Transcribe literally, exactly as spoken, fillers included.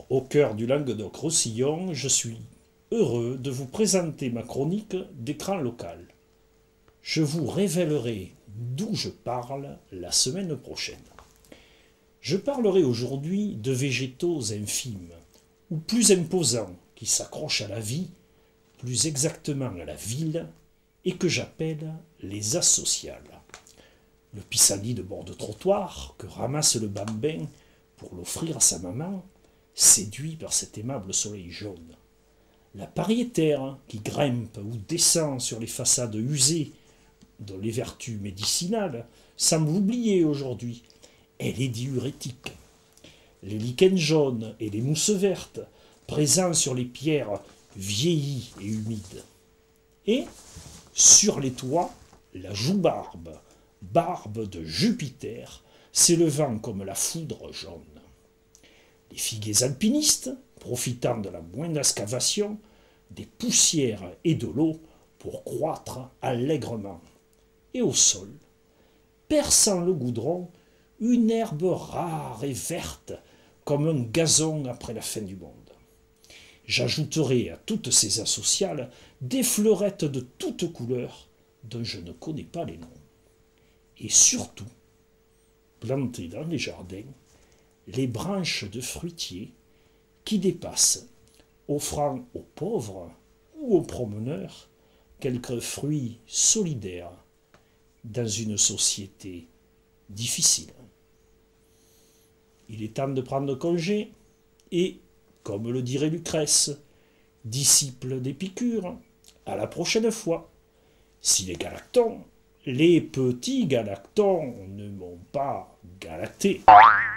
au cœur du Languedoc-Roussillon, je suis heureux de vous présenter ma chronique d'écran local. Je vous révélerai d'où je parle la semaine prochaine. Je parlerai aujourd'hui de végétaux infimes, ou plus imposants, qui s'accrochent à la vie, plus exactement à la ville, et que j'appelle les asociales. Le pissenlit de bord de trottoir, que ramasse le bambin pour l'offrir à sa maman, séduit par cet aimable soleil jaune. La pariétaire, qui grimpe ou descend sur les façades usées, dont les vertus médicinales semblent oubliées aujourd'hui, elle est diurétique. Les lichens jaunes et les mousses vertes, présents sur les pierres vieillies et humides. Et, sur les toits, la joue-barbe, barbe de Jupiter, s'élevant comme la foudre jaune. Les figuiers alpinistes, profitant de la moindre excavation, des poussières et de l'eau pour croître allègrement. Et au sol, perçant le goudron, une herbe rare et verte, comme un gazon après la fin du monde. J'ajouterai à toutes ces asociales des fleurettes de toutes couleurs dont je ne connais pas les noms. Et surtout, plantées dans les jardins, les branches de fruitiers qui dépassent, offrant aux pauvres ou aux promeneurs quelques fruits solidaires dans une société difficile. Il est temps de prendre congé et, comme le dirait Lucrèce, disciple d'Épicure, à la prochaine fois. Si les galactons, les petits galactons, ne m'ont pas galacté.